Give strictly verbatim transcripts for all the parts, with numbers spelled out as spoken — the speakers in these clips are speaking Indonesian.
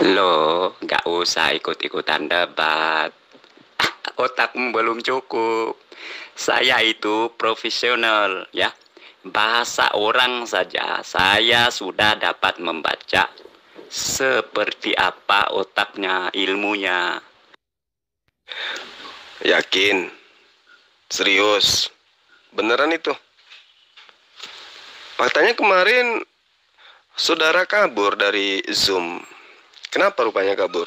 Loh, nggak usah ikut-ikutan debat. Otakmu belum cukup. Saya itu profesional, ya. Bahasa orang saja saya sudah dapat membaca seperti apa otaknya, ilmunya. Yakin? Serius? Beneran itu? Faktanya kemarin saudara kabur dari Zoom. Kenapa rupanya kabur?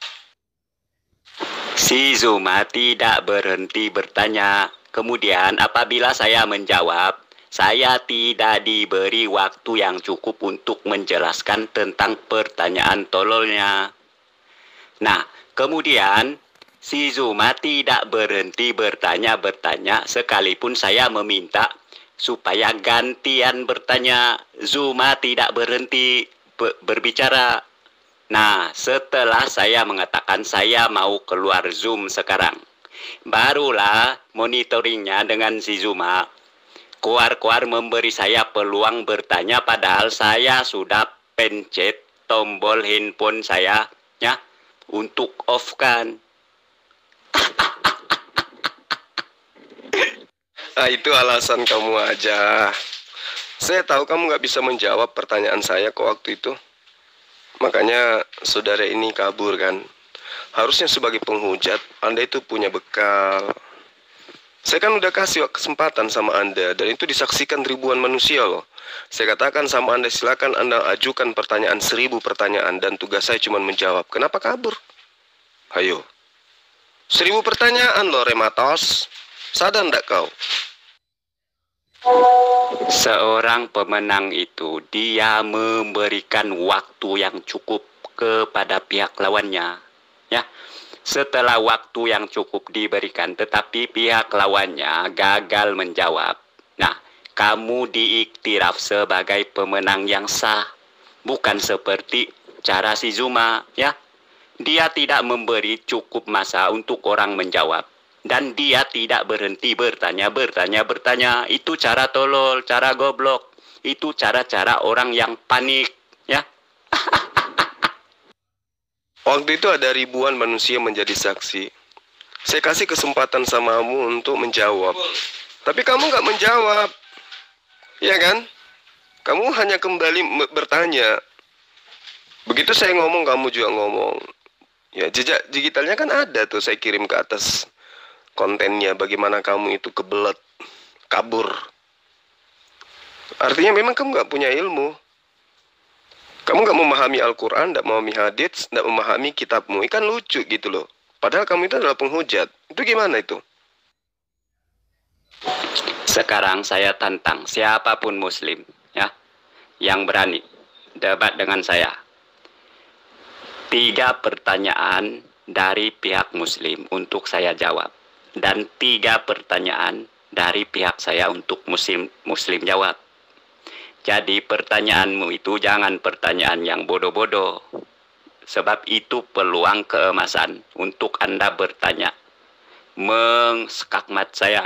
Si Zuma tidak berhenti bertanya. Kemudian apabila saya menjawab, saya tidak diberi waktu yang cukup untuk menjelaskan tentang pertanyaan tololnya. Nah, kemudian si Zuma tidak berhenti bertanya-bertanya sekalipun saya meminta supaya gantian bertanya. Zuma tidak berhenti be- berbicara. Nah, setelah saya mengatakan saya mau keluar Zoom sekarang, barulah monitoringnya dengan si Zuma keluar-keluar memberi saya peluang bertanya, padahal saya sudah pencet tombol handphone saya ya untuk off kan. Ah, itu alasan kamu aja. Saya tahu kamu nggak bisa menjawab pertanyaan saya kok waktu itu. Makanya saudara ini kabur kan. Harusnya sebagai penghujat, Anda itu punya bekal. Saya kan udah kasih kesempatan sama Anda, dan itu disaksikan ribuan manusia loh. Saya katakan sama Anda, silakan Anda ajukan pertanyaan, seribu pertanyaan, dan tugas saya cuma menjawab. Kenapa kabur? Ayo. Seribu pertanyaan loh, Rematos. Sadar ndak kau? Seorang pemenang itu dia memberikan waktu yang cukup kepada pihak lawannya, ya. Setelah waktu yang cukup diberikan, tetapi pihak lawannya gagal menjawab. Nah, kamu diiktiraf sebagai pemenang yang sah, bukan seperti cara si Zuma, ya. Dia tidak memberi cukup masa untuk orang menjawab. Dan dia tidak berhenti bertanya, bertanya, bertanya. Itu cara tolol, cara goblok. Itu cara-cara orang yang panik, ya. Waktu itu ada ribuan manusia menjadi saksi. Saya kasih kesempatan sama kamu untuk menjawab. Tapi kamu nggak menjawab. Ya kan? Kamu hanya kembali bertanya. Begitu saya ngomong, kamu juga ngomong. Ya, jejak digitalnya kan ada tuh, saya kirim ke atas kontennya. Bagaimana kamu itu kebelet, kabur. Artinya memang kamu nggak punya ilmu. Kamu nggak memahami Al-Quran, nggak memahami hadits, nggak memahami kitabmu. Ikan lucu gitu loh. Padahal kamu itu adalah penghujat. Itu gimana itu? Sekarang saya tantang siapapun muslim, ya, yang berani debat dengan saya. Tiga pertanyaan dari pihak muslim untuk saya jawab. Dan tiga pertanyaan dari pihak saya untuk muslim muslim jawab. Jadi pertanyaanmu itu jangan pertanyaan yang bodoh-bodoh. Sebab itu peluang keemasan untuk Anda bertanya. Mengskakmat saya.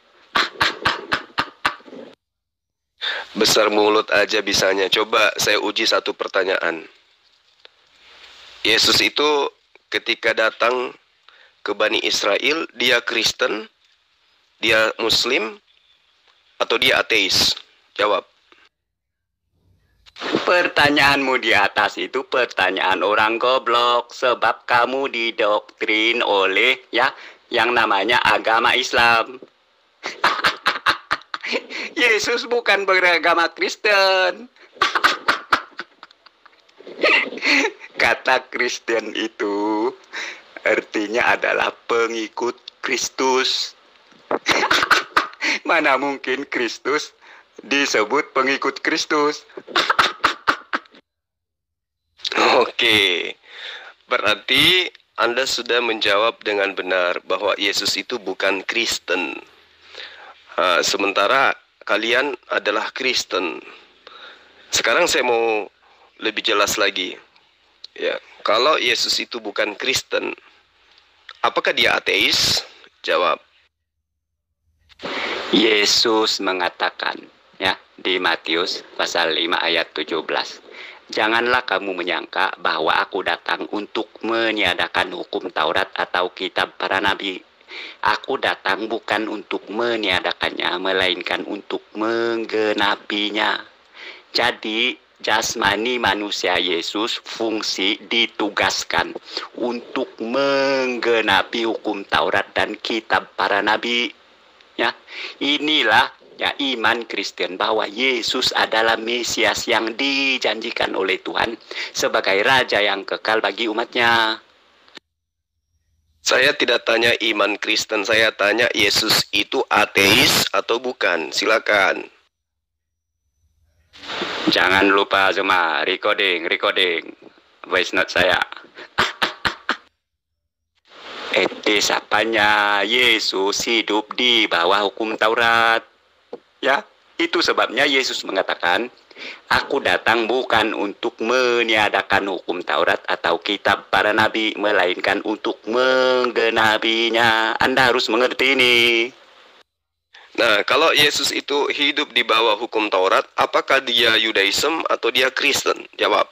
Besar mulut aja bisanya. Coba saya uji satu pertanyaan. Yesus itu ketika datang ke Bani Israel, dia Kristen, dia Muslim, atau dia ateis? Jawab. Pertanyaanmu di atas itu pertanyaan orang goblok. Sebab kamu didoktrin oleh ya yang namanya agama Islam. Yesus bukan beragama Kristen. Kata Kristen itu artinya adalah pengikut Kristus. Mana mungkin Kristus disebut pengikut Kristus? Oke, berarti Anda sudah menjawab dengan benar bahwa Yesus itu bukan Kristen. Uh, sementara kalian adalah Kristen. Sekarang saya mau lebih jelas lagi. Ya, kalau Yesus itu bukan Kristen, apakah dia ateis? Jawab. Yesus mengatakan ya di Matius pasal lima ayat tujuh belas. Janganlah kamu menyangka bahwa aku datang untuk meniadakan hukum Taurat atau kitab para nabi. Aku datang bukan untuk meniadakannya, melainkan untuk menggenapinya. Jadi, jasmani manusia Yesus fungsi ditugaskan untuk menggenapi hukum Taurat dan kitab para nabi. Ya, inilah ya iman Kristen bahwa Yesus adalah Mesias yang dijanjikan oleh Tuhan sebagai Raja yang kekal bagi umatnya. Saya tidak tanya iman Kristen, saya tanya Yesus itu ateis atau bukan. Silakan. Jangan lupa semua recording, recording voice note saya. Etis apanya Yesus hidup di bawah hukum Taurat. Ya, itu sebabnya Yesus mengatakan, aku datang bukan untuk meniadakan hukum Taurat atau kitab para nabi, melainkan untuk menggenapinya. Anda harus mengerti ini. Nah, kalau Yesus itu hidup di bawah hukum Taurat, apakah dia Yudaism atau dia Kristen? Jawab.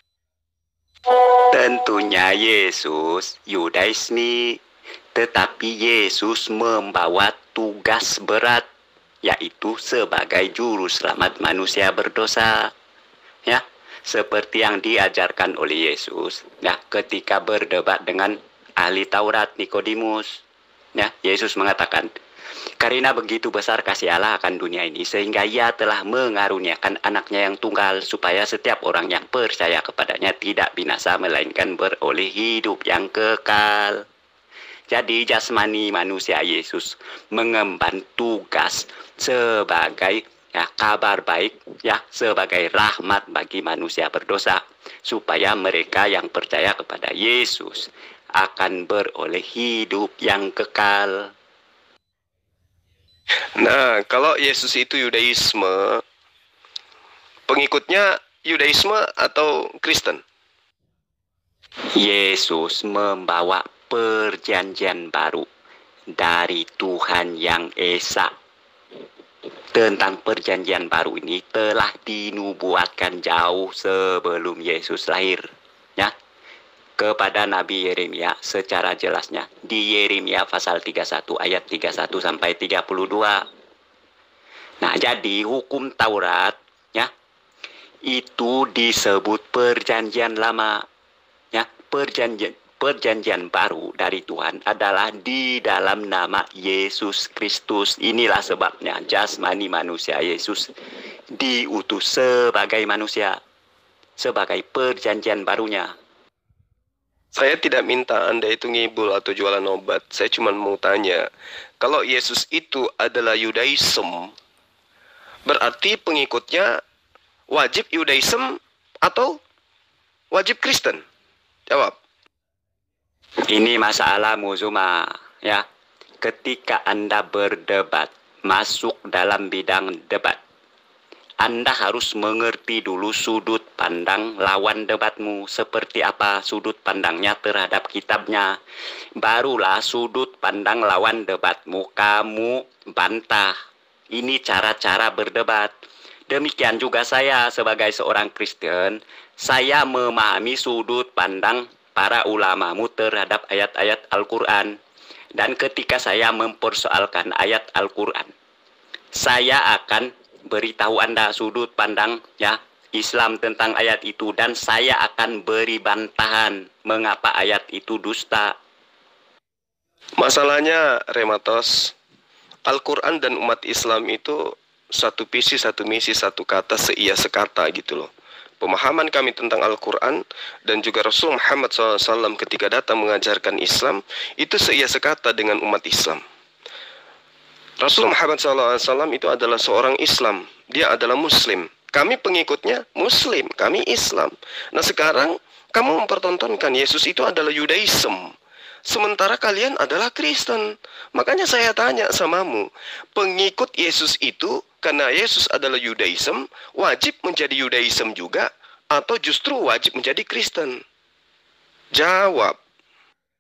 Tentunya Yesus Yudaisme, tetapi Yesus membawa tugas berat, yaitu sebagai juru selamat manusia berdosa. Ya, seperti yang diajarkan oleh Yesus ya ketika berdebat dengan ahli Taurat Nikodemus. Ya, Yesus mengatakan, karena begitu besar kasih Allah akan dunia ini, sehingga Ia telah mengaruniakan anaknya yang tunggal, supaya setiap orang yang percaya kepadanya tidak binasa, melainkan beroleh hidup yang kekal. Jadi jasmani manusia Yesus mengemban tugas sebagai ya kabar baik, ya sebagai rahmat bagi manusia berdosa, supaya mereka yang percaya kepada Yesus akan beroleh hidup yang kekal. Nah, kalau Yesus itu Yudaisme, pengikutnya Yudaisme atau Kristen? Yesus membawa perjanjian baru dari Tuhan yang Esa. Tentang perjanjian baru ini telah dinubuatkan jauh sebelum Yesus lahir, ya, kepada Nabi Yeremia secara jelasnya di Yeremia pasal tiga puluh satu ayat tiga puluh satu sampai tiga puluh dua. Nah, jadi hukum Taurat ya itu disebut perjanjian lama. Ya, perjanjian perjanjian baru dari Tuhan adalah di dalam nama Yesus Kristus. Inilah sebabnya jasmani manusia Yesus diutus sebagai manusia, sebagai perjanjian barunya. Saya tidak minta Anda itu ngibul atau jualan obat. Saya cuma mau tanya, kalau Yesus itu adalah Yudaism, berarti pengikutnya wajib Yudaism atau wajib Kristen? Jawab. Ini masalahmu Zuma, ya. Ketika Anda berdebat, masuk dalam bidang debat, Anda harus mengerti dulu sudut pandang lawan debatmu, seperti apa sudut pandangnya terhadap kitabnya. Barulah sudut pandang lawan debatmu kamu bantah. Ini cara-cara berdebat. Demikian juga saya sebagai seorang Kristen, saya memahami sudut pandang para ulamamu terhadap ayat-ayat Al-Quran. Dan ketika saya mempersoalkan ayat Al-Quran, saya akan beritahu Anda sudut pandang ya Islam tentang ayat itu, dan saya akan beri bantahan mengapa ayat itu dusta. Masalahnya, Rematos, Al-Quran dan umat Islam itu satu visi, satu misi, satu kata, seia sekata gitu loh. Pemahaman kami tentang Al-Quran dan juga Rasul Muhammad shallallahu alaihi wasallam ketika datang mengajarkan Islam itu seia sekata dengan umat Islam. Rasul Muhammad shallallahu alaihi wasallam itu adalah seorang Islam. Dia adalah Muslim. Kami pengikutnya Muslim, kami Islam. Nah sekarang kamu mempertontonkan Yesus itu adalah Yudaism, sementara kalian adalah Kristen. Makanya saya tanya samamu, pengikut Yesus itu karena Yesus adalah Yudaism, wajib menjadi Yudaism juga, atau justru wajib menjadi Kristen? Jawab.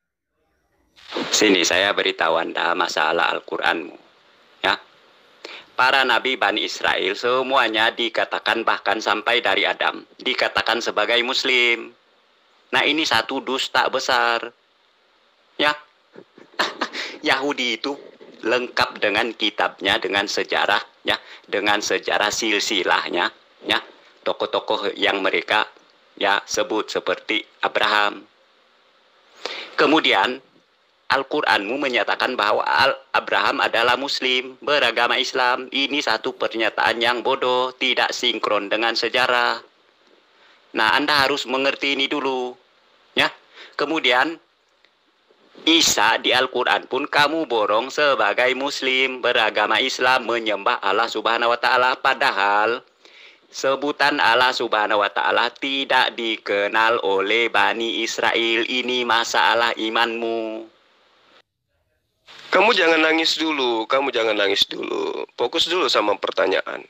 Sini saya beritahu Anda masalah Al-Quranmu. Ya, para nabi Bani Israel semuanya dikatakan bahkan sampai dari Adam dikatakan sebagai muslim. Nah, ini satu dusta besar. Ya. Yahudi itu lengkap dengan kitabnya, dengan sejarahnya, dengan sejarah silsilahnya, ya. Tokoh-tokoh yang mereka ya sebut seperti Abraham. Kemudian Al-Quranmu menyatakan bahwa Abraham adalah muslim, beragama Islam. Ini satu pernyataan yang bodoh, tidak sinkron dengan sejarah. Nah, Anda harus mengerti ini dulu, ya. Kemudian Isa di Al-Quran pun kamu borong sebagai muslim, beragama Islam, menyembah Allah Subhanahu wa Ta'ala. Padahal sebutan Allah Subhanahu wa Ta'ala tidak dikenal oleh Bani Israel. Ini masalah imanmu. Kamu jangan nangis dulu, kamu jangan nangis dulu. Fokus dulu sama pertanyaan.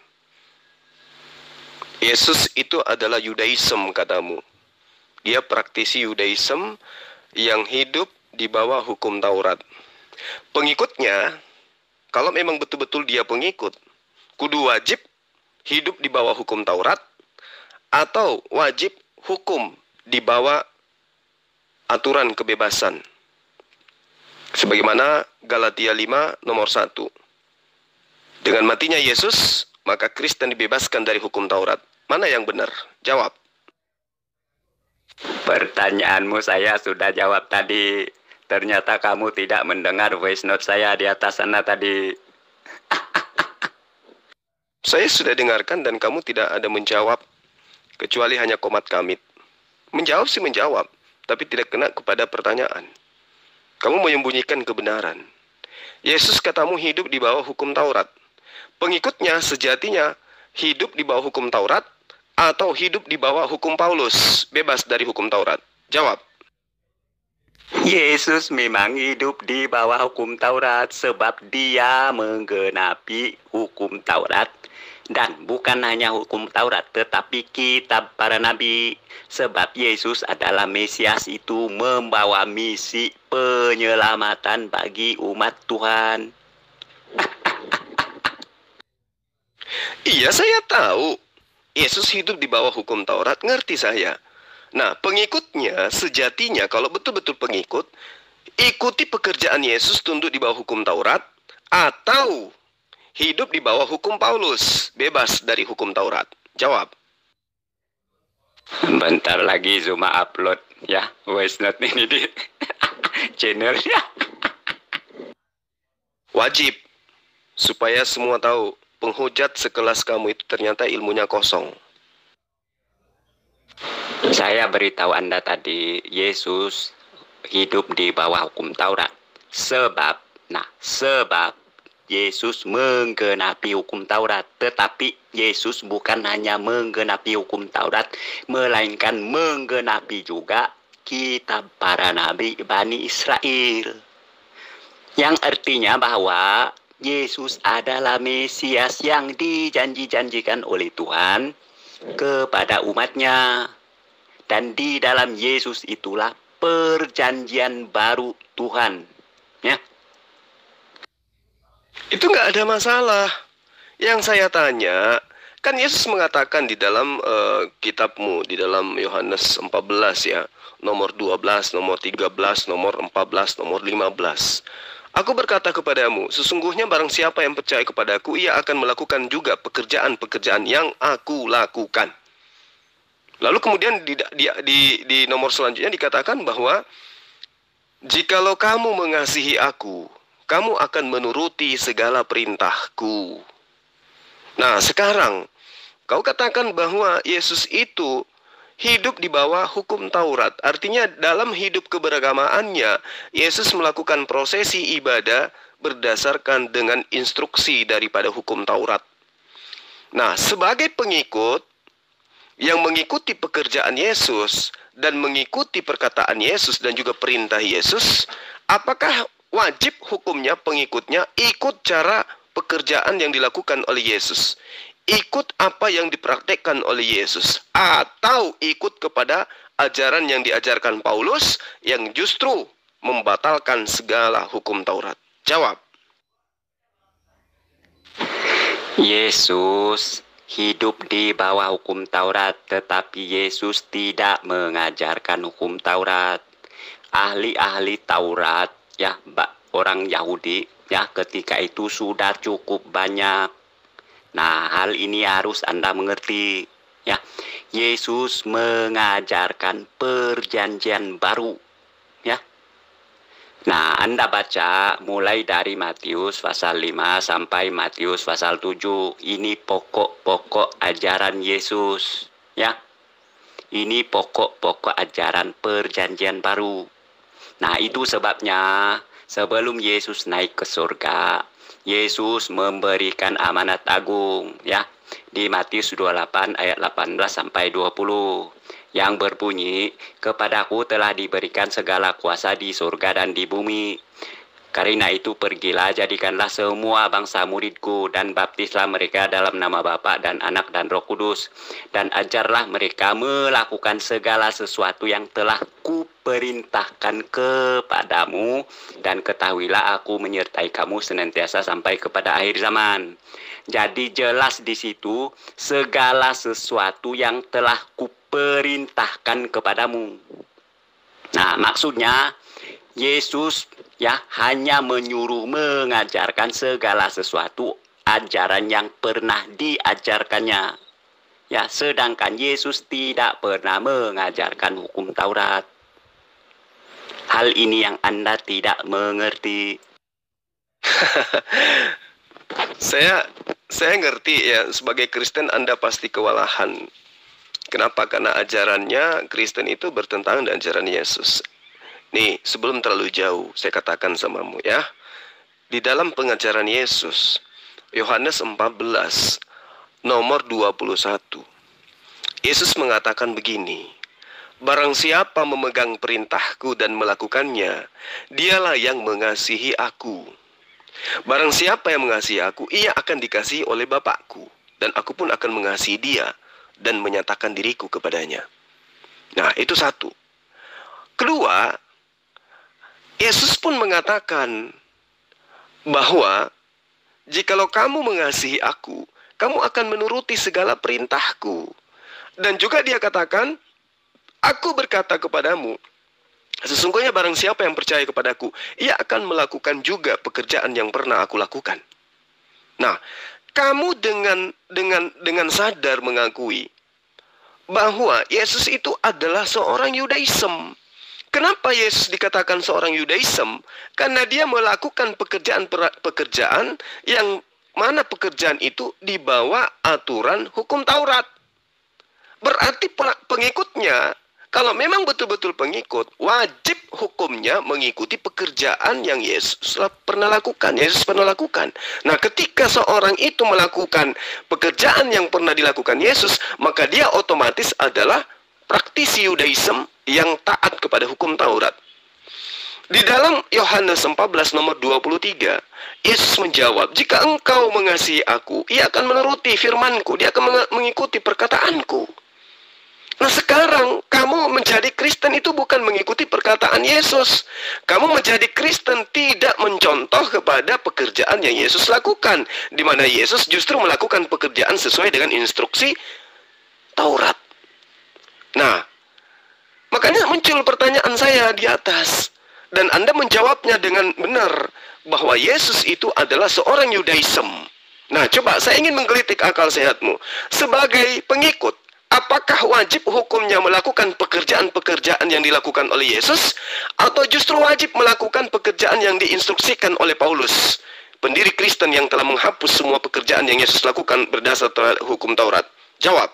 Yesus itu adalah Yudaism katamu. Dia praktisi Yudaism yang hidup di bawah hukum Taurat. Pengikutnya, kalau memang betul-betul dia pengikut, kudu wajib hidup di bawah hukum Taurat atau wajib hukum di bawah aturan kebebasan. Sebagaimana Galatia lima nomor satu. Dengan matinya Yesus, maka Kristen dibebaskan dari hukum Taurat. Mana yang benar? Jawab. Pertanyaanmu saya sudah jawab tadi. Ternyata kamu tidak mendengar voice note saya di atas sana tadi. Saya sudah dengarkan dan kamu tidak ada menjawab. Kecuali hanya komat kamit. Menjawab sih menjawab, tapi tidak kena kepada pertanyaan. Kamu menyembunyikan kebenaran. Yesus katamu hidup di bawah hukum Taurat. Pengikutnya sejatinya hidup di bawah hukum Taurat atau hidup di bawah hukum Paulus, bebas dari hukum Taurat. Jawab. Yesus memang hidup di bawah hukum Taurat sebab dia menggenapi hukum Taurat. Dan bukan hanya hukum Taurat, tetapi kitab para nabi. Sebab Yesus adalah Mesias, itu membawa misi penyelamatan bagi umat Tuhan. Iya, saya tahu. Yesus hidup di bawah hukum Taurat, ngerti saya. Nah, pengikutnya sejatinya kalau betul-betul pengikut, ikuti pekerjaan Yesus tunduk di bawah hukum Taurat atau hidup di bawah hukum Paulus, bebas dari hukum Taurat. Jawab. Bentar lagi Zuma upload ya voice note ini di channelnya. Wajib, supaya semua tahu penghujat sekelas kamu itu ternyata ilmunya kosong. Saya beritahu Anda tadi, Yesus hidup di bawah hukum Taurat. Sebab, nah sebab Yesus menggenapi hukum Taurat. Tetapi Yesus bukan hanya menggenapi hukum Taurat, melainkan menggenapi juga kitab para nabi Bani Israel. Yang artinya bahwa Yesus adalah Mesias yang dijanji-janjikan oleh Tuhan kepada umatnya. Dan di dalam Yesus itulah perjanjian baru Tuhan. Ya. Itu nggak ada masalah. Yang saya tanya, kan Yesus mengatakan di dalam uh, kitabmu, di dalam Yohanes empat belas ya, nomor dua belas, nomor tiga belas, nomor empat belas, nomor lima belas. Aku berkata kepadamu, sesungguhnya barang siapa yang percaya kepadaku, ia akan melakukan juga pekerjaan-pekerjaan yang aku lakukan. Lalu kemudian di, di, di, di nomor selanjutnya dikatakan bahwa jikalau kamu mengasihi aku, kamu akan menuruti segala perintahku. Nah, sekarang kau katakan bahwa Yesus itu hidup di bawah hukum Taurat. Artinya dalam hidup keberagamaannya, Yesus melakukan prosesi ibadah berdasarkan dengan instruksi daripada hukum Taurat. Nah, sebagai pengikut yang mengikuti pekerjaan Yesus dan mengikuti perkataan Yesus dan juga perintah Yesus, apakah wajib hukumnya pengikutnya ikut cara pekerjaan yang dilakukan oleh Yesus, ikut apa yang dipraktekkan oleh Yesus, atau ikut kepada ajaran yang diajarkan Paulus yang justru membatalkan segala hukum Taurat? Jawab. Yesus hidup di bawah hukum Taurat, tetapi Yesus tidak mengajarkan hukum Taurat. Ahli-ahli Taurat, ya, orang Yahudi, ya, ketika itu sudah cukup banyak. Nah, hal ini harus Anda mengerti, ya. Yesus mengajarkan perjanjian baru, ya. Nah, Anda baca mulai dari Matius pasal lima sampai Matius pasal tujuh. Ini pokok-pokok ajaran Yesus, ya. Ini pokok-pokok ajaran perjanjian baru. Nah, itu sebabnya sebelum Yesus naik ke surga, Yesus memberikan amanat agung, ya. Di Matius dua puluh delapan ayat delapan belas sampai dua puluh. Yang berbunyi, kepadaku telah diberikan segala kuasa di surga dan di bumi. Karena itu pergilah, jadikanlah semua bangsa muridku, dan baptislah mereka dalam nama Bapa dan Anak dan Roh Kudus. Dan ajarlah mereka melakukan segala sesuatu yang telah kuperintahkan kepadamu. Dan ketahuilah aku menyertai kamu senantiasa sampai kepada akhir zaman. Jadi jelas di situ segala sesuatu yang telah kuperintahkan perintahkan kepadamu. Nah, maksudnya Yesus, ya, hanya menyuruh mengajarkan segala sesuatu ajaran yang pernah diajarkannya. Ya, sedangkan Yesus tidak pernah mengajarkan hukum Taurat. Hal ini yang Anda tidak mengerti. Saya saya ngerti ya, sebagai Kristen Anda pasti kewalahan. Kenapa? Karena ajarannya Kristen itu bertentangan dengan ajaran Yesus. Nih, sebelum terlalu jauh, saya katakan samamu ya. Di dalam pengajaran Yesus, Yohanes empat belas, nomor dua puluh satu. Yesus mengatakan begini, barang siapa memegang perintahku dan melakukannya, dialah yang mengasihi aku. Barang siapa yang mengasihi aku, ia akan dikasihi oleh Bapakku, dan aku pun akan mengasihi dia dan menyatakan diriku kepadanya. Nah, itu satu. Kedua, Yesus pun mengatakan bahwa jikalau kamu mengasihi aku, kamu akan menuruti segala perintahku. Dan juga dia katakan, aku berkata kepadamu, sesungguhnya barang siapa yang percaya kepadaku, ia akan melakukan juga pekerjaan yang pernah aku lakukan. Nah, kamu dengan dengan dengan sadar mengakui bahwa Yesus itu adalah seorang Yudaism. Kenapa Yesus dikatakan seorang Yudaism? Karena dia melakukan pekerjaan-pekerjaan yang mana pekerjaan itu di bawah aturan hukum Taurat. Berarti pengikutnya, kalau memang betul-betul pengikut, wajib hukumnya mengikuti pekerjaan yang Yesus pernah lakukan. Yesus pernah lakukan. Nah, ketika seorang itu melakukan pekerjaan yang pernah dilakukan Yesus, maka dia otomatis adalah praktisi Yudaism yang taat kepada hukum Taurat. Di dalam Yohanes empat belas nomor dua puluh tiga, Yesus menjawab, jika engkau mengasihi aku, ia akan menuruti firmanku, dia akan mengikuti perkataanku. Nah, sekarang kamu menjadi Kristen itu bukan mengikuti perkataan Yesus. Kamu menjadi Kristen tidak mencontoh kepada pekerjaan yang Yesus lakukan, di mana Yesus justru melakukan pekerjaan sesuai dengan instruksi Taurat. Nah, makanya muncul pertanyaan saya di atas, dan Anda menjawabnya dengan benar bahwa Yesus itu adalah seorang Yudaism. Nah, coba saya ingin menggelitik akal sehatmu. Sebagai pengikut, apakah wajib hukumnya melakukan pekerjaan-pekerjaan yang dilakukan oleh Yesus, atau justru wajib melakukan pekerjaan yang diinstruksikan oleh Paulus, pendiri Kristen yang telah menghapus semua pekerjaan yang Yesus lakukan berdasarkan hukum Taurat? Jawab.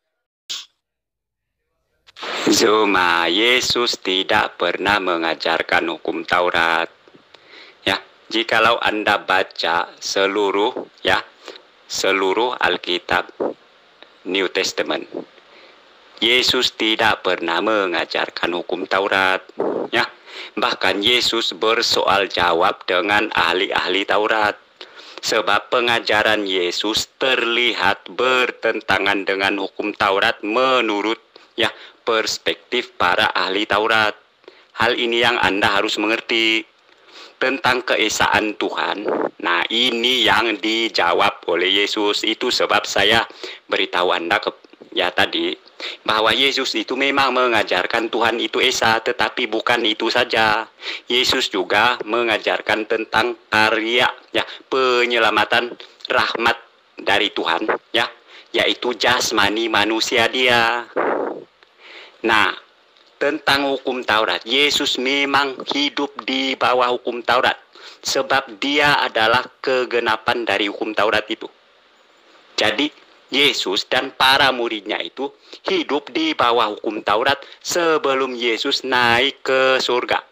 Zuma, Yesus tidak pernah mengajarkan hukum Taurat. Ya, jikalau Anda baca seluruh ya, seluruh Alkitab New Testament, Yesus tidak pernah mengajarkan hukum Taurat. Ya, bahkan Yesus bersoal jawab dengan ahli-ahli Taurat. Sebab pengajaran Yesus terlihat bertentangan dengan hukum Taurat menurut ya perspektif para ahli Taurat. Hal ini yang Anda harus mengerti. tentang keesaan Tuhan. Nah, ini yang dijawab oleh Yesus. Itu sebab saya beritahu Anda ke, ya tadi, bahwa Yesus itu memang mengajarkan Tuhan itu esa, tetapi bukan itu saja. Yesus juga mengajarkan tentang karya, ya, penyelamatan rahmat dari Tuhan, ya, yaitu jasmani manusia dia. Nah, tentang hukum Taurat, Yesus memang hidup di bawah hukum Taurat, sebab dia adalah kegenapan dari hukum Taurat itu. Jadi, Yesus dan para muridnya itu hidup di bawah hukum Taurat sebelum Yesus naik ke surga.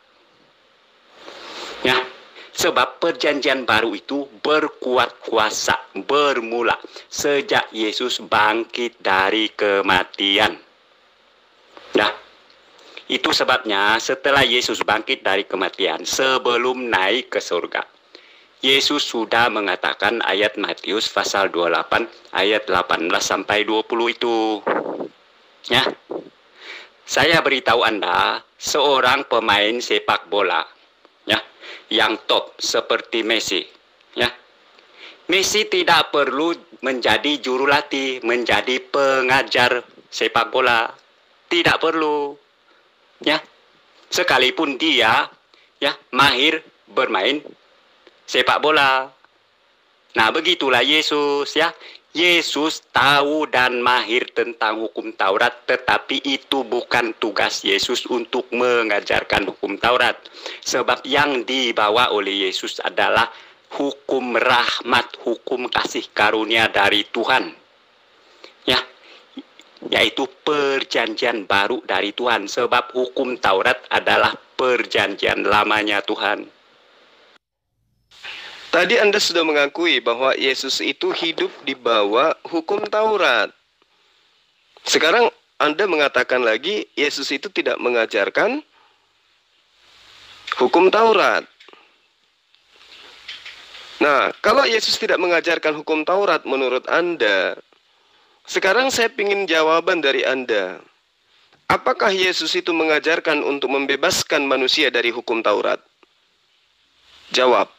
Ya, sebab perjanjian baru itu berkuat kuasa bermula sejak Yesus bangkit dari kematian. Nah, itu sebabnya setelah Yesus bangkit dari kematian, sebelum naik ke surga, Yesus sudah mengatakan ayat Matius pasal dua puluh delapan ayat delapan belas sampai dua puluh itu. Ya. Saya beritahu Anda, seorang pemain sepak bola, ya, yang top seperti Messi, ya. Messi tidak perlu menjadi jurulatih, menjadi pengajar sepak bola. Tidak perlu. Ya, sekalipun dia, ya, mahir bermain sepak bola. Nah, begitulah Yesus, ya. Yesus tahu dan mahir tentang hukum Taurat, tetapi itu bukan tugas Yesus untuk mengajarkan hukum Taurat. Sebab yang dibawa oleh Yesus adalah hukum rahmat, hukum kasih karunia dari Tuhan. Ya, yaitu perjanjian baru dari Tuhan, sebab hukum Taurat adalah perjanjian lamanya Tuhan. Tadi Anda sudah mengakui bahwa Yesus itu hidup di bawah hukum Taurat. Sekarang Anda mengatakan lagi Yesus itu tidak mengajarkan hukum Taurat. Nah, kalau Yesus tidak mengajarkan hukum Taurat menurut Anda, sekarang saya ingin jawaban dari Anda. Apakah Yesus itu mengajarkan untuk membebaskan manusia dari hukum Taurat? Jawab.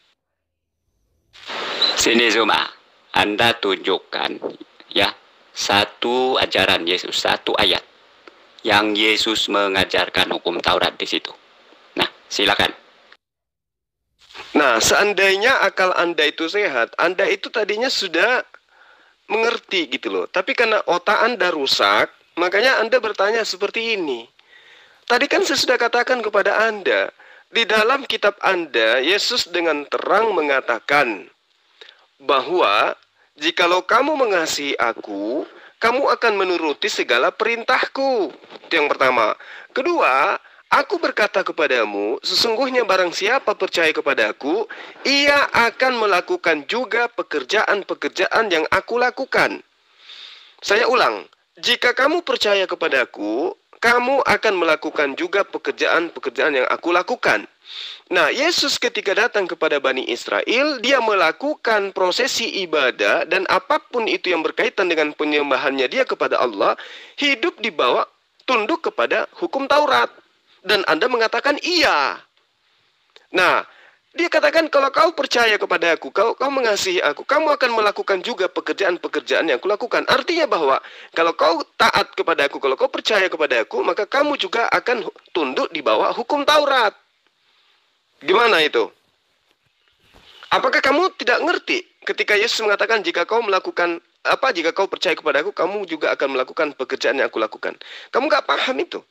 Sini Zuma, Anda tunjukkan, ya, satu ajaran Yesus, satu ayat yang Yesus mengajarkan hukum Taurat di situ. Nah, silakan. Nah, seandainya akal Anda itu sehat, Anda itu tadinya sudah mengerti gitu loh. Tapi karena otak Anda rusak, makanya Anda bertanya seperti ini. Tadi kan saya sudah katakan kepada Anda, di dalam kitab Anda, Yesus dengan terang mengatakan bahwa jikalau kamu mengasihi aku, kamu akan menuruti segala perintahku. Itu yang pertama. Kedua, aku berkata kepadamu, sesungguhnya barang siapa percaya kepadaku, ia akan melakukan juga pekerjaan-pekerjaan yang aku lakukan. Saya ulang, jika kamu percaya kepadaku, kamu akan melakukan juga pekerjaan-pekerjaan yang aku lakukan. Nah, Yesus ketika datang kepada Bani Israel, dia melakukan prosesi ibadah dan apapun itu yang berkaitan dengan penyembahannya dia kepada Allah, hidup di bawah tunduk kepada hukum Taurat. Dan Anda mengatakan iya. Nah, dia katakan kalau kau percaya kepada aku, kau, kau mengasihi aku, kamu akan melakukan juga pekerjaan-pekerjaan yang aku lakukan. Artinya bahwa kalau kau taat kepada aku, kalau kau percaya kepada aku, maka kamu juga akan tunduk di bawah hukum Taurat. Gimana itu? Apakah kamu tidak ngerti ketika Yesus mengatakan jika kau melakukan apa, jika kau percaya kepada aku, kamu juga akan melakukan pekerjaan yang aku lakukan. Kamu nggak paham itu?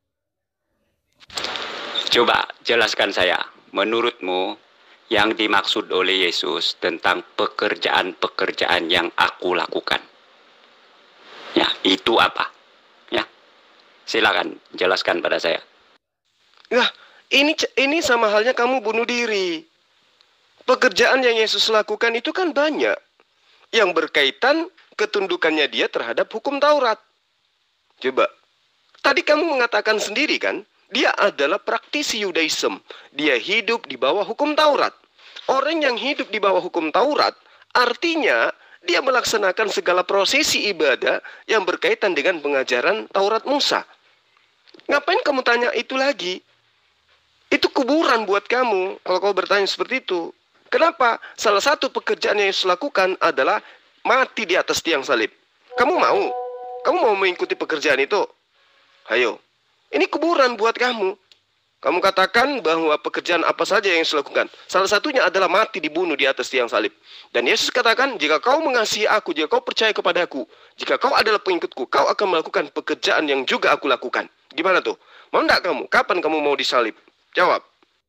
Coba jelaskan saya, menurutmu yang dimaksud oleh Yesus tentang pekerjaan-pekerjaan yang aku lakukan, ya, itu apa? Ya, silakan jelaskan pada saya. Nah, ini ini sama halnya kamu bunuh diri. Pekerjaan yang Yesus lakukan itu kan banyak yang berkaitan ketundukannya dia terhadap hukum Taurat. Coba, tadi kamu mengatakan sendiri kan, dia adalah praktisi Yudaism. Dia hidup di bawah hukum Taurat. Orang yang hidup di bawah hukum Taurat, artinya dia melaksanakan segala prosesi ibadah yang berkaitan dengan pengajaran Taurat Musa. Ngapain kamu tanya itu lagi? Itu kuburan buat kamu kalau kau bertanya seperti itu. Kenapa? Salah satu pekerjaan yang Yesus lakukan adalah mati di atas tiang salib. Kamu mau? Kamu mau mengikuti pekerjaan itu? Ayo. Ini kuburan buat kamu. Kamu katakan bahwa pekerjaan apa saja yang Yesus lakukan. Salah satunya adalah mati dibunuh di atas tiang salib. Dan Yesus katakan, jika kau mengasihi aku, jika kau percaya kepadaku, jika kau adalah pengikutku, kau akan melakukan pekerjaan yang juga aku lakukan. Gimana tuh? Mau enggak kamu? Kapan kamu mau disalib? Jawab.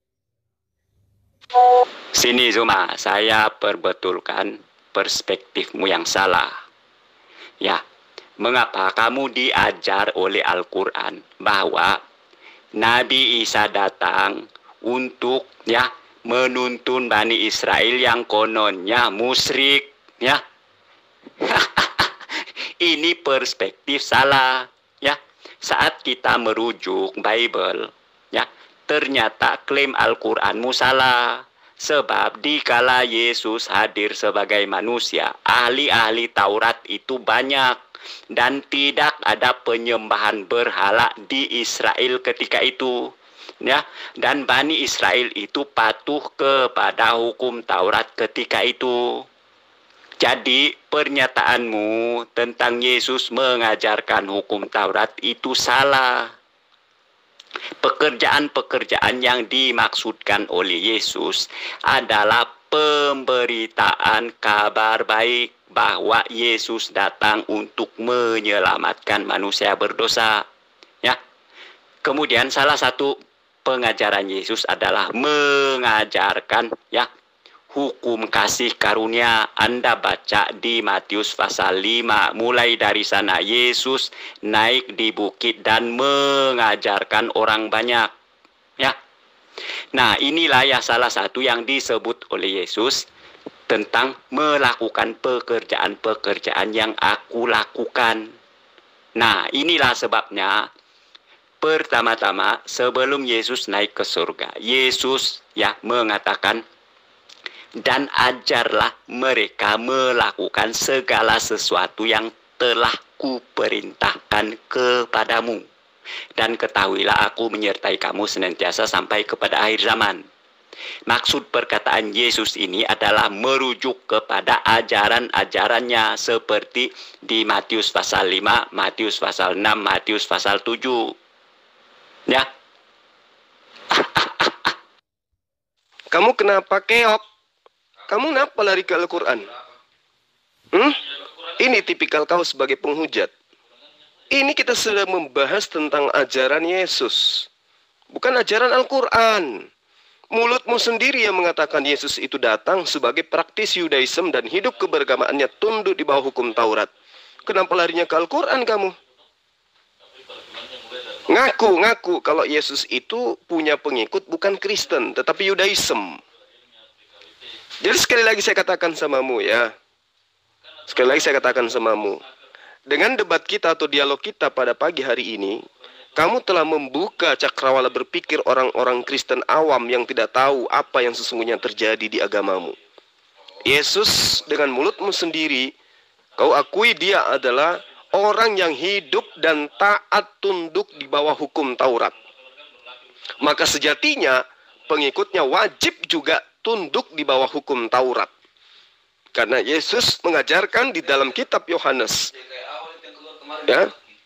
Sini Zuma, saya perbetulkan perspektifmu yang salah. Ya, mengapa kamu diajar oleh Al-Quran bahwa Nabi Isa datang untuk ya menuntun Bani Israel yang kononnya musyrik, ya? Ini perspektif salah, ya. Saat kita merujuk Bible, ya, ternyata klaim Al-Quranmu salah. Sebab dikala Yesus hadir sebagai manusia, ahli-ahli Taurat itu banyak. Dan tidak ada penyembahan berhala di Israel ketika itu. Ya, dan Bani Israel itu patuh kepada hukum Taurat ketika itu. Jadi pernyataanmu tentang Yesus mengajarkan hukum Taurat itu salah. Pekerjaan-pekerjaan yang dimaksudkan oleh Yesus adalah pemberitaan kabar baik bahwa Yesus datang untuk menyelamatkan manusia berdosa. Ya. Kemudian salah satu pengajaran Yesus adalah mengajarkan ya hukum kasih karunia. Anda baca di Matius pasal lima. Mulai dari sana Yesus naik di bukit dan mengajarkan orang banyak. Ya. Nah, inilah ya salah satu yang disebut oleh Yesus tentang melakukan pekerjaan-pekerjaan yang aku lakukan. Nah, inilah sebabnya pertama-tama sebelum Yesus naik ke surga, Yesus ya mengatakan, dan ajarlah mereka melakukan segala sesuatu yang telah kuperintahkan kepadamu. Dan ketahuilah aku menyertai kamu senantiasa sampai kepada akhir zaman. Maksud perkataan Yesus ini adalah merujuk kepada ajaran-ajarannya seperti di Matius pasal lima, Matius pasal enam, Matius pasal tujuh. Ya. Kamu kenapa keok? Kamu kenapa lari ke Al-Quran? Hmm? Ini tipikal kau sebagai penghujat. Ini kita sedang membahas tentang ajaran Yesus, bukan ajaran Al-Quran. Mulutmu sendiri yang mengatakan Yesus itu datang sebagai praktis Yudaism dan hidup keberagamaannya tunduk di bawah hukum Taurat. Kenapa larinya ke Al-Quran kamu? Ngaku-ngaku kalau Yesus itu punya pengikut bukan Kristen, tetapi Yudaism. Jadi sekali lagi saya katakan samamu ya. Sekali lagi saya katakan samamu. Dengan debat kita atau dialog kita pada pagi hari ini, kamu telah membuka cakrawala berpikir orang-orang Kristen awam yang tidak tahu apa yang sesungguhnya terjadi di agamamu. Yesus dengan mulutmu sendiri, kau akui dia adalah orang yang hidup dan taat tunduk di bawah hukum Taurat. Maka sejatinya pengikutnya wajib juga tunduk di bawah hukum Taurat. Karena Yesus mengajarkan di dalam kitab Yohanes, ya,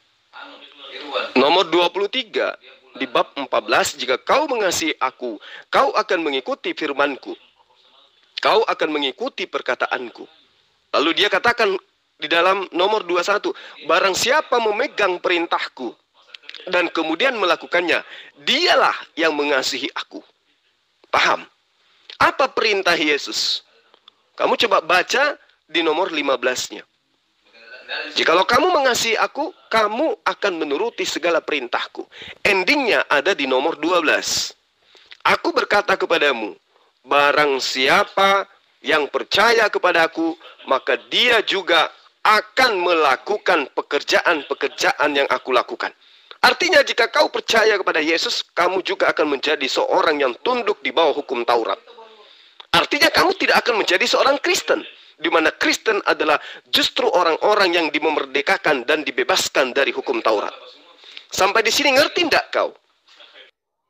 nomor dua puluh tiga, di bab empat belas, jika kau mengasihi aku, kau akan mengikuti firmanku. Kau akan mengikuti perkataanku. Lalu dia katakan di dalam nomor dua puluh satu, barang siapa memegang perintahku dan kemudian melakukannya, dialah yang mengasihi aku. Paham? Apa perintah Yesus? Kamu coba baca di nomor lima belas-nya. Jikalau kamu mengasihi aku, kamu akan menuruti segala perintahku. Endingnya ada di nomor dua belas. Aku berkata kepadamu, barang siapa yang percaya kepadaku, maka dia juga akan melakukan pekerjaan-pekerjaan yang aku lakukan. Artinya jika kau percaya kepada Yesus, kamu juga akan menjadi seorang yang tunduk di bawah hukum Taurat. Artinya kamu tidak akan menjadi seorang Kristen, di mana Kristen adalah justru orang-orang yang dimerdekakan dan dibebaskan dari hukum Taurat. Sampai di sini ngerti tidak kau?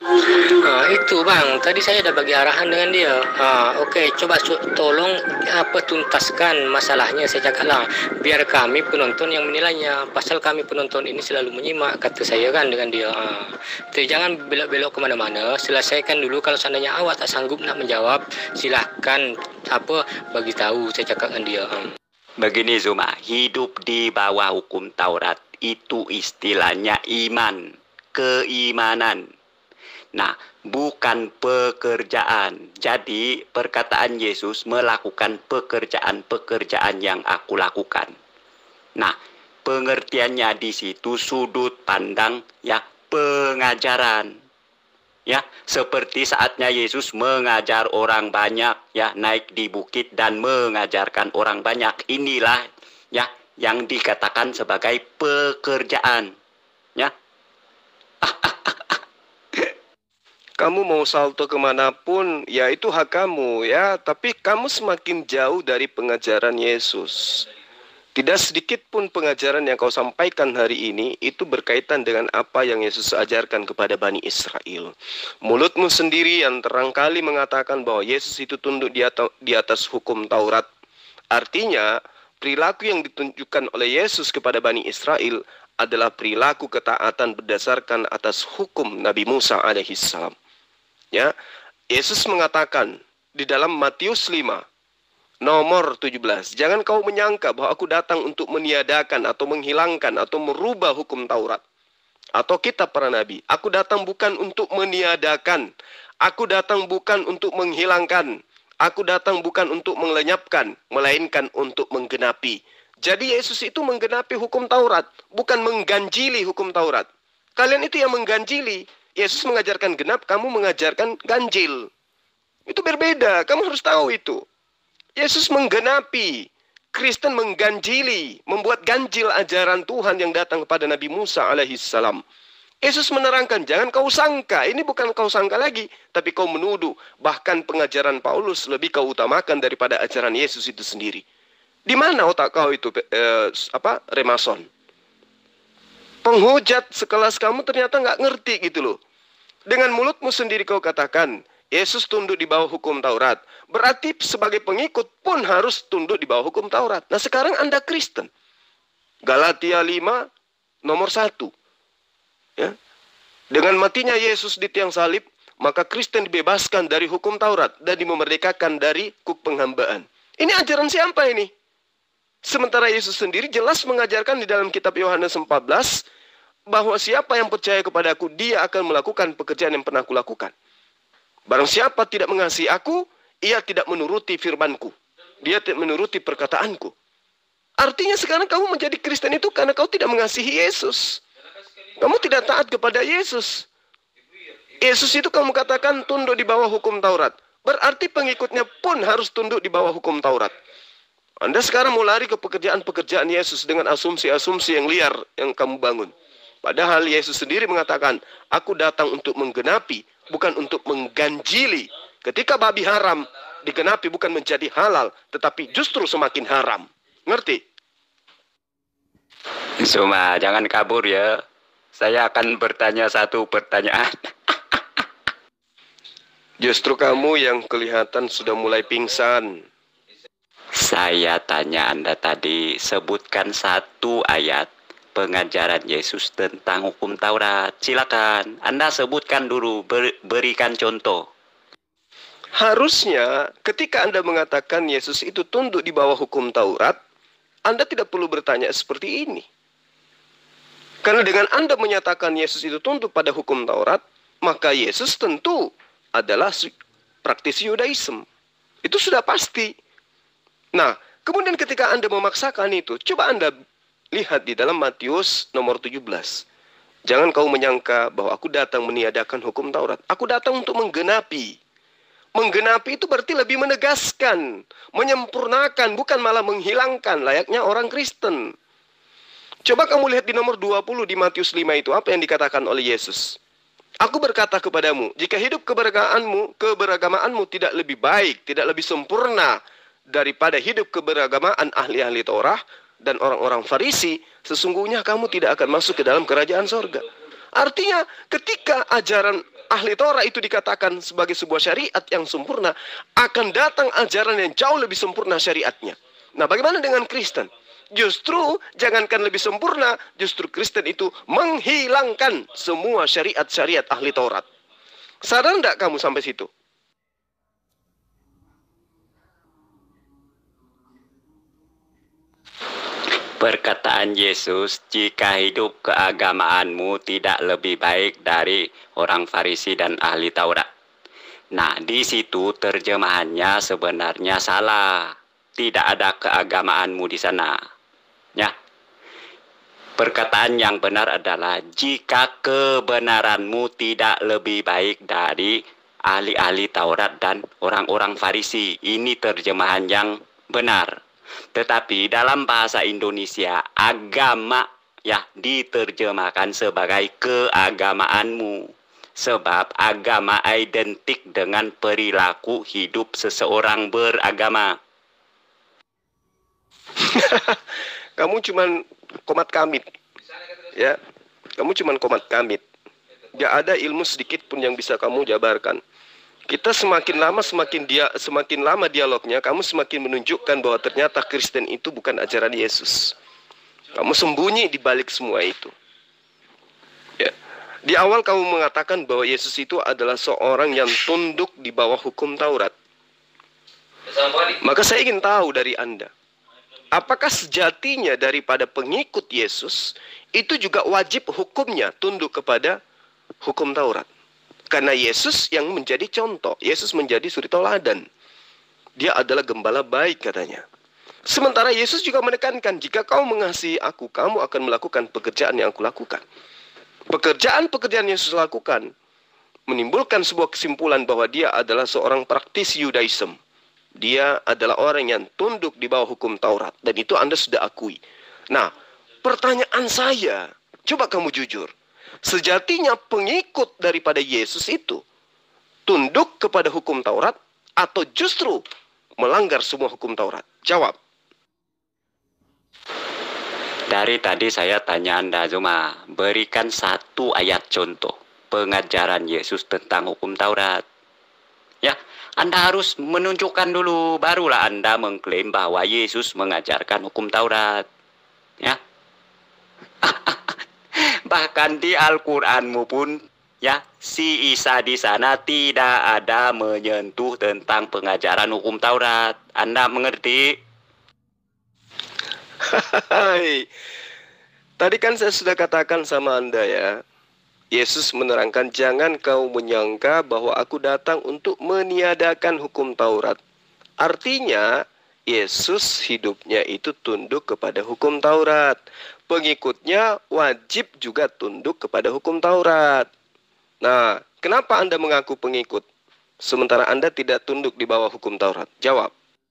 Nah, itu bang, tadi saya udah bagi arahan dengan dia. Ah, Oke, okay, coba tolong apa tuntaskan masalahnya. Saya cakap lah, biar kami penonton yang menilainya. Pasal kami penonton ini selalu menyimak, kata saya kan dengan dia. Ah, jadi jangan belok-belok kemana-mana. Selesaikan dulu. Kalau seandainya awak tak sanggup nak menjawab, silahkan apa bagi tahu. Saya cakap dengan dia. Ah. Begini Zuma, hidup di bawah hukum Taurat itu istilahnya iman, keimanan. Nah, bukan pekerjaan. Jadi, perkataan Yesus melakukan pekerjaan-pekerjaan yang aku lakukan. Nah, pengertiannya di situ sudut pandang ya pengajaran. Ya, seperti saatnya Yesus mengajar orang banyak, ya, naik di bukit dan mengajarkan orang banyak. Inilah ya yang dikatakan sebagai pekerjaan. Ya. Kamu mau salto kemanapun, ya itu hak kamu ya. Tapi kamu semakin jauh dari pengajaran Yesus. Tidak sedikit pun pengajaran yang kau sampaikan hari ini itu berkaitan dengan apa yang Yesus ajarkan kepada Bani Israel. Mulutmu sendiri yang terangkali mengatakan bahwa Yesus itu tunduk di atas, di atas hukum Taurat. Artinya, perilaku yang ditunjukkan oleh Yesus kepada Bani Israel adalah perilaku ketaatan berdasarkan atas hukum Nabi Musa alaihissalam. Ya, Yesus mengatakan di dalam Matius lima nomor tujuh belas, jangan kau menyangka bahwa aku datang untuk meniadakan atau menghilangkan atau merubah hukum Taurat atau kitab para nabi. Aku datang bukan untuk meniadakan, aku datang bukan untuk menghilangkan, aku datang bukan untuk melenyapkan, melainkan untuk menggenapi. Jadi Yesus itu menggenapi hukum Taurat, bukan mengganjili hukum Taurat. Kalian itu yang mengganjili. Yesus mengajarkan genap, kamu mengajarkan ganjil. Itu berbeda, kamu harus tahu itu. Yesus menggenapi, Kristen mengganjili, membuat ganjil ajaran Tuhan yang datang kepada Nabi Musa alaihissalam. Yesus menerangkan, jangan kau sangka, ini bukan kau sangka lagi, tapi kau menuduh. Bahkan pengajaran Paulus lebih kau utamakan daripada ajaran Yesus itu sendiri. Di mana otak kau itu, eh, apa, Remason? Penghujat sekelas kamu ternyata nggak ngerti gitu loh. Dengan mulutmu sendiri kau katakan, Yesus tunduk di bawah hukum Taurat. Berarti sebagai pengikut pun harus tunduk di bawah hukum Taurat. Nah sekarang Anda Kristen. Galatia lima nomor satu. Ya. Dengan matinya Yesus di tiang salib, maka Kristen dibebaskan dari hukum Taurat dan dimerdekakan dari kuk penghambaan. Ini ajaran siapa ini? Sementara Yesus sendiri jelas mengajarkan di dalam kitab Yohanes empat belas bahwa siapa yang percaya kepadaku, dia akan melakukan pekerjaan yang pernah kulakukan. Barang siapa tidak mengasihi aku, ia tidak menuruti firmanku. Dia tidak menuruti perkataanku. Artinya sekarang kamu menjadi Kristen itu karena kau tidak mengasihi Yesus. Kamu tidak taat kepada Yesus. Yesus itu kamu katakan tunduk di bawah hukum Taurat. Berarti pengikutnya pun harus tunduk di bawah hukum Taurat. Anda sekarang mau lari ke pekerjaan-pekerjaan Yesus dengan asumsi-asumsi yang liar yang kamu bangun. Padahal Yesus sendiri mengatakan, aku datang untuk menggenapi, bukan untuk mengganjili. Ketika babi haram, digenapi bukan menjadi halal, tetapi justru semakin haram. Ngerti? Zuma, jangan kabur ya. Saya akan bertanya satu pertanyaan. Justru kamu yang kelihatan sudah mulai pingsan. Saya tanya Anda tadi, sebutkan satu ayat pengajaran Yesus tentang hukum Taurat. Silakan, Anda sebutkan dulu, ber, berikan contoh. Harusnya ketika Anda mengatakan Yesus itu tunduk di bawah hukum Taurat, Anda tidak perlu bertanya seperti ini. Karena dengan Anda menyatakan Yesus itu tunduk pada hukum Taurat, maka Yesus tentu adalah praktisi Yudaism. Itu sudah pasti. Nah, kemudian ketika Anda memaksakan itu, coba Anda lihat di dalam Matius nomor tujuh belas. Jangan kau menyangka bahwa aku datang meniadakan hukum Taurat. Aku datang untuk menggenapi. Menggenapi itu berarti lebih menegaskan, menyempurnakan, bukan malah menghilangkan layaknya orang Kristen. Coba kamu lihat di nomor dua puluh di Matius lima itu, apa yang dikatakan oleh Yesus. Aku berkata kepadamu, jika hidup keberagamaanmu, keberagamaanmu tidak lebih baik, tidak lebih sempurna daripada hidup keberagamaan ahli-ahli Torah dan orang-orang Farisi, sesungguhnya kamu tidak akan masuk ke dalam kerajaan sorga. Artinya ketika ajaran ahli Taurat itu dikatakan sebagai sebuah syariat yang sempurna, akan datang ajaran yang jauh lebih sempurna syariatnya. Nah, bagaimana dengan Kristen? Justru jangankan lebih sempurna, justru Kristen itu menghilangkan semua syariat-syariat ahli Taurat. Sadar enggak kamu sampai situ? Perkataan Yesus, jika hidup keagamaanmu tidak lebih baik dari orang Farisi dan ahli Taurat. Nah, di situ terjemahannya sebenarnya salah. Tidak ada keagamaanmu di sana. Ya. Perkataan yang benar adalah jika kebenaranmu tidak lebih baik dari ahli-ahli Taurat dan orang-orang Farisi. Ini terjemahan yang benar. Tetapi dalam bahasa Indonesia, agama ya diterjemahkan sebagai keagamaanmu. Sebab agama identik dengan perilaku hidup seseorang beragama. Kamu cuman komat kamit. Ya. Kamu cuman komat kamit. Gak ada ilmu sedikit pun yang bisa kamu jabarkan. Kita semakin lama semakin dia semakin lama dialognya, kamu semakin menunjukkan bahwa ternyata Kristen itu bukan ajaran Yesus. Kamu sembunyi di balik semua itu. Ya. Di awal kamu mengatakan bahwa Yesus itu adalah seorang yang tunduk di bawah hukum Taurat. Maka saya ingin tahu dari Anda, apakah sejatinya daripada pengikut Yesus itu juga wajib hukumnya tunduk kepada hukum Taurat? Karena Yesus yang menjadi contoh, Yesus menjadi suri teladan. Dia adalah gembala baik katanya. Sementara Yesus juga menekankan, jika kau mengasihi aku, kamu akan melakukan pekerjaan yang aku lakukan. Pekerjaan-pekerjaan yang Yesus lakukan menimbulkan sebuah kesimpulan bahwa dia adalah seorang praktisi Yudaism. Dia adalah orang yang tunduk di bawah hukum Taurat. Dan itu Anda sudah akui. Nah, pertanyaan saya, coba kamu jujur. Sejatinya pengikut daripada Yesus itu tunduk kepada hukum Taurat atau justru melanggar semua hukum Taurat? Jawab. Dari tadi saya tanya Anda cuma berikan satu ayat contoh pengajaran Yesus tentang hukum Taurat. Ya, Anda harus menunjukkan dulu, barulah Anda mengklaim bahwa Yesus mengajarkan hukum Taurat. Ya. Bahkan di Al-Qur'anmu pun ya, si Isa di sana tidak ada menyentuh tentang pengajaran hukum Taurat. Anda mengerti? Hai. Tadi kan saya sudah katakan sama Anda ya. Yesus menerangkan, jangan kau menyangka bahwa aku datang untuk meniadakan hukum Taurat. Artinya, Yesus hidupnya itu tunduk kepada hukum Taurat. Pengikutnya wajib juga tunduk kepada hukum Taurat. Nah, kenapa Anda mengaku pengikut sementara Anda tidak tunduk di bawah hukum Taurat? Jawab.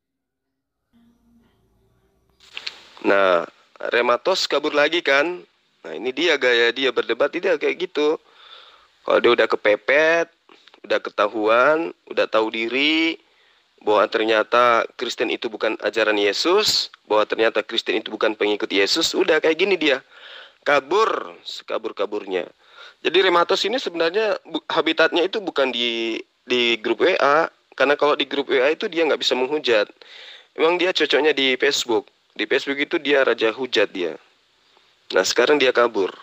Nah, Rematos kabur lagi kan? Nah, ini dia gaya dia berdebat, dia kayak gitu. Kalau dia udah kepepet, udah ketahuan, udah tahu diri bahwa ternyata Kristen itu bukan ajaran Yesus, bahwa ternyata Kristen itu bukan pengikut Yesus, udah kayak gini dia. Kabur, sekabur-kaburnya. Jadi Rematos ini sebenarnya habitatnya itu bukan di di grup W A, karena kalau di grup W A itu dia nggak bisa menghujat. Emang dia cocoknya di Facebook. Di Facebook itu dia raja hujat dia. Nah, sekarang dia kabur.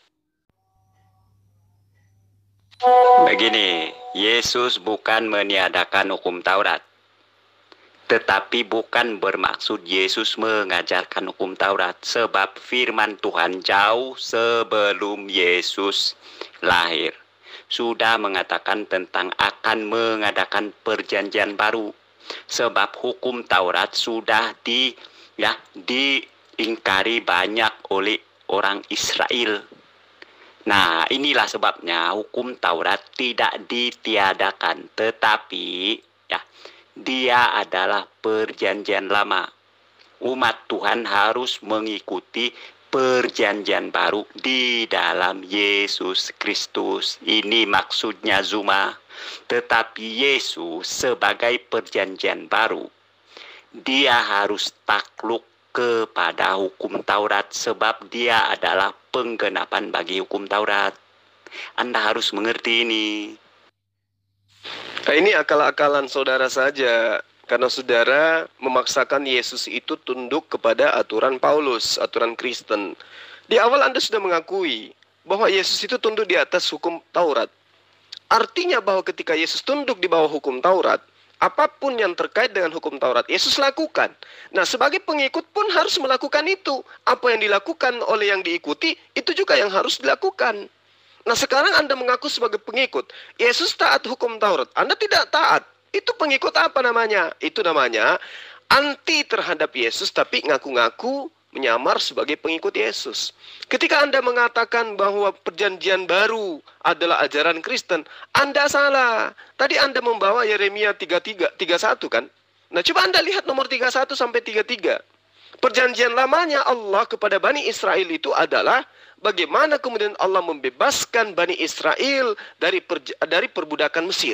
Begini, Yesus bukan meniadakan hukum Taurat. Tetapi bukan bermaksud Yesus mengajarkan hukum Taurat. Sebab firman Tuhan jauh sebelum Yesus lahir sudah mengatakan tentang akan mengadakan perjanjian baru. Sebab hukum Taurat sudah di ya diingkari banyak oleh orang Israel. Nah, inilah sebabnya hukum Taurat tidak ditiadakan, tetapi ya dia adalah perjanjian lama. Umat Tuhan harus mengikuti perjanjian baru di dalam Yesus Kristus. Ini maksudnya Zuma. Tetapi Yesus sebagai perjanjian baru, dia harus takluk kepada hukum Taurat sebab dia adalah penggenapan bagi hukum Taurat. Anda harus mengerti ini. Nah, ini akal-akalan saudara saja. Karena saudara memaksakan Yesus itu tunduk kepada aturan Paulus, aturan Kristen. Di awal Anda sudah mengakui bahwa Yesus itu tunduk di atas hukum Taurat. Artinya bahwa ketika Yesus tunduk di bawah hukum Taurat, apapun yang terkait dengan hukum Taurat, Yesus lakukan. Nah, sebagai pengikut pun harus melakukan itu. Apa yang dilakukan oleh yang diikuti, itu juga yang harus dilakukan. Nah, sekarang Anda mengaku sebagai pengikut. Yesus taat hukum Taurat. Anda tidak taat. Itu pengikut apa namanya? Itu namanya anti terhadap Yesus, tapi ngaku-ngaku menyamar sebagai pengikut Yesus. Ketika Anda mengatakan bahwa perjanjian baru adalah ajaran Kristen, Anda salah. Tadi Anda membawa Yeremia tiga puluh tiga, tiga puluh satu kan? Nah, coba Anda lihat nomor tiga puluh satu sampai tiga puluh tiga. Perjanjian lamanya Allah kepada Bani Israel itu adalah bagaimana kemudian Allah membebaskan Bani Israel dari perj- dari perbudakan Mesir.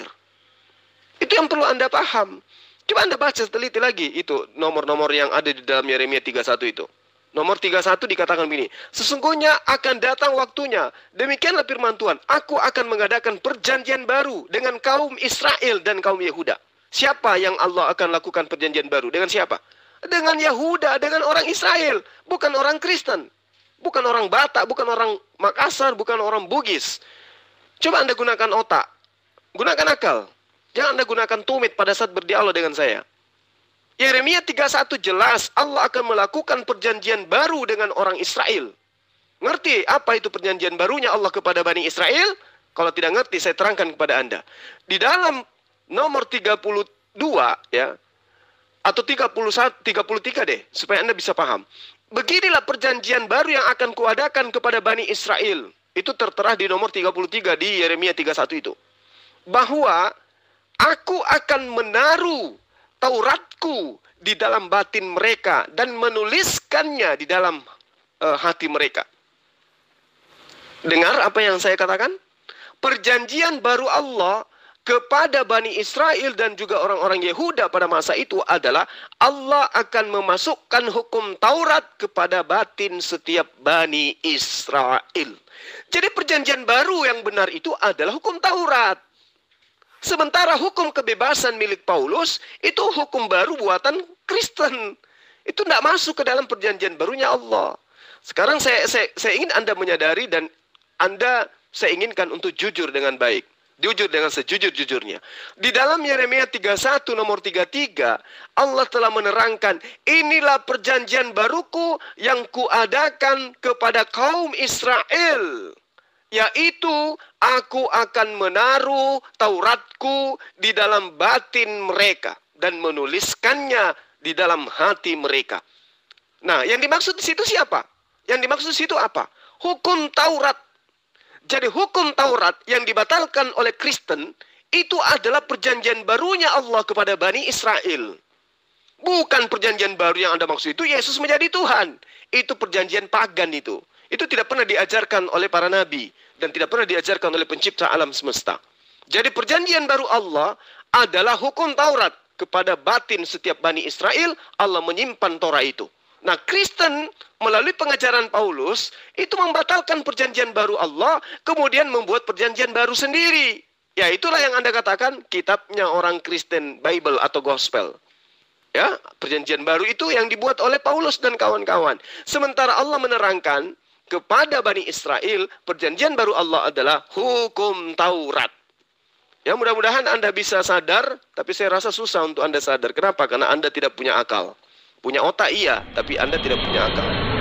Itu yang perlu Anda paham. Coba Anda baca, teliti lagi itu nomor-nomor yang ada di dalam Yeremia tiga puluh satu itu. Nomor tiga puluh satu dikatakan begini, sesungguhnya akan datang waktunya, demikianlah firman Tuhan, aku akan mengadakan perjanjian baru dengan kaum Israel dan kaum Yehuda. Siapa yang Allah akan lakukan perjanjian baru? Dengan siapa? Dengan Yehuda, dengan orang Israel, bukan orang Kristen, bukan orang Batak, bukan orang Makassar, bukan orang Bugis. Coba Anda gunakan otak, gunakan akal. Jangan Anda gunakan tumit pada saat berdialog dengan saya. Yeremia tiga puluh satu jelas Allah akan melakukan perjanjian baru dengan orang Israel. Ngerti apa itu perjanjian barunya Allah kepada Bani Israel? Kalau tidak ngerti, saya terangkan kepada Anda. Di dalam nomor tiga puluh dua ya, atau tiga puluh satu, tiga puluh tiga deh, supaya Anda bisa paham. Beginilah perjanjian baru yang akan kuadakan kepada Bani Israel. Itu tertera di nomor tiga puluh tiga di Yeremia tiga puluh satu itu. Bahwa aku akan menaruh Tauratku di dalam batin mereka dan menuliskannya di dalam uh, hati mereka. Dengar apa yang saya katakan? Perjanjian baru Allah kepada Bani Israel dan juga orang-orang Yehuda pada masa itu adalah Allah akan memasukkan hukum Taurat kepada batin setiap Bani Israel. Jadi perjanjian baru yang benar itu adalah hukum Taurat. Sementara hukum kebebasan milik Paulus itu hukum baru buatan Kristen. Itu tidak masuk ke dalam perjanjian barunya Allah. Sekarang saya, saya, saya ingin Anda menyadari dan Anda saya inginkan untuk jujur dengan baik. Jujur dengan sejujur-jujurnya. Di dalam Yeremia tiga puluh satu nomor tiga puluh tiga, Allah telah menerangkan, inilah perjanjian baruku yang kuadakan kepada kaum Israel. Yaitu aku akan menaruh Tauratku di dalam batin mereka dan menuliskannya di dalam hati mereka. Nah, yang dimaksud di situ siapa? Yang dimaksud di situ apa? Hukum Taurat. Jadi hukum Taurat yang dibatalkan oleh Kristen itu adalah perjanjian barunya Allah kepada Bani Israel. Bukan perjanjian baru yang Anda maksud itu Yesus menjadi Tuhan. Itu perjanjian pagan itu. Itu tidak pernah diajarkan oleh para nabi dan tidak pernah diajarkan oleh pencipta alam semesta. Jadi perjanjian baru Allah adalah hukum Taurat kepada batin setiap Bani Israel. Allah menyimpan Torah itu. Nah, Kristen melalui pengajaran Paulus itu membatalkan perjanjian baru Allah, kemudian membuat perjanjian baru sendiri. Ya, itulah yang Anda katakan kitabnya orang Kristen, Bible atau Gospel. Ya, perjanjian baru itu yang dibuat oleh Paulus dan kawan-kawan. Sementara Allah menerangkan kepada Bani Israel, perjanjian baru Allah adalah hukum Taurat. Ya, mudah-mudahan Anda bisa sadar, tapi saya rasa susah untuk Anda sadar. Kenapa? Karena Anda tidak punya akal. Punya otak iya, tapi Anda tidak punya akal.